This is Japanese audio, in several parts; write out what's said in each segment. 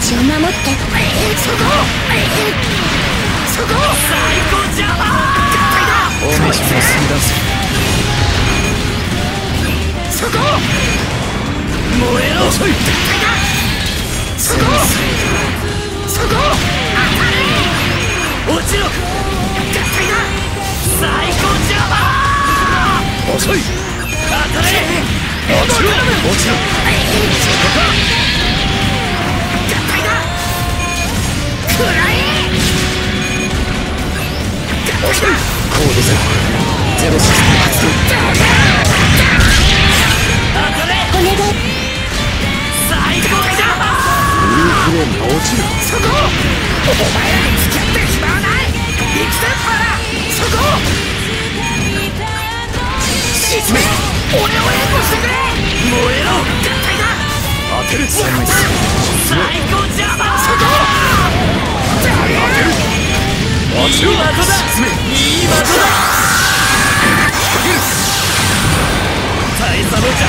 ちを守って。そこ最高邪魔お主も死んだぜ。そこ燃えろ遅いそこ当たれ落ちろ合体だ最高邪魔遅い当たれ落ちろそこか合体だ食らえ合体だコードゼロシステム発動当たれお願い最高邪魔ブルーフレームが落ちるそこお前らに付き合って暇はない行くぜパラそこ沈め俺を援護してくれ燃えろ合体だ当てる最高邪魔そこ当てる落ちろ沈めいい的だ大佐の邪魔をさ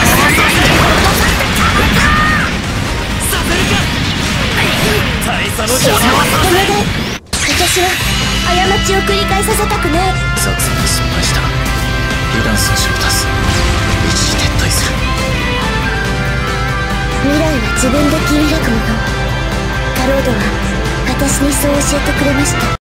せるか大佐の邪魔をさせる私は過ちを繰り返させたくない作戦に失敗した油断素子を出す一時撤退する未来は自分で切り開くものカロードは私にそう教えてくれました